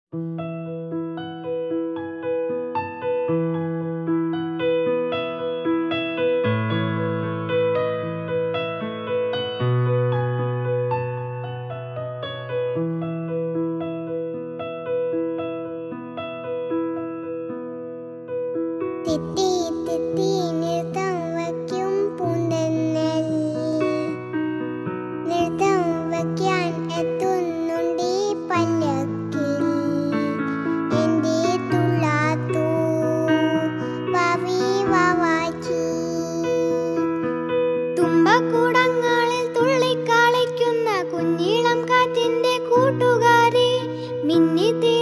തിത്തി തിത്തി നൃത്തം വയ്ക്കും പൂന്തന്നൽ, നൃത്തം വയ്ക്കാൻ എത്തുന്നുണ്ടീ പല്ലക്കിൽ. എൻ്റെ തുള്ളാത്തു വാവി വാവാച്ചി, തുമ്പക്കൂടങ്ങളിൽ തുള്ളിക്കളിക്കുന്ന കുഞ്ഞിളം കാറ്റിൻ്റെ കൂട്ടുകാരി മിന്നിത്തി